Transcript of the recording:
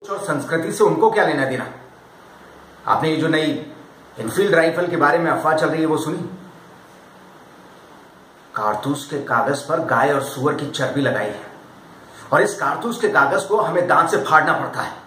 और संस्कृति से उनको क्या लेना देना। आपने ये जो नई इनफील्ड राइफल के बारे में अफवाह चल रही है वो सुनी? कारतूस के कागज पर गाय और सुअर की चर्बी लगाई है और इस कारतूस के कागज को हमें दांत से फाड़ना पड़ता है।